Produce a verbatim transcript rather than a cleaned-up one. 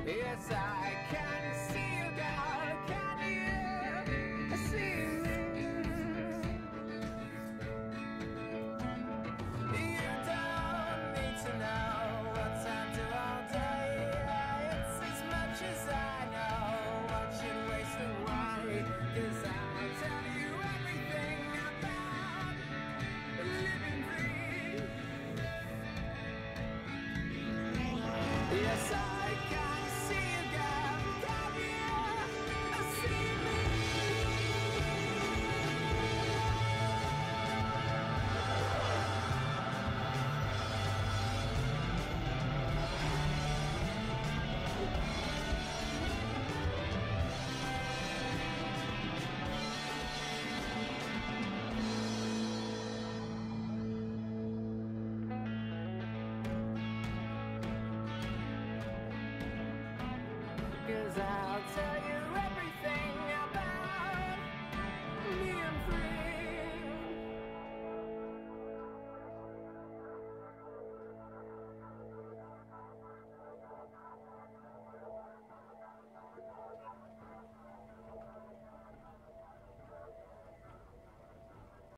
Yes, I can see you, girl. Can you see me? You don't need to know what I do all day. It's as much as I know. What should waste away? 'Cause I tell you everything about living free. Yes, I can see you, girl. Can you see me? Cause I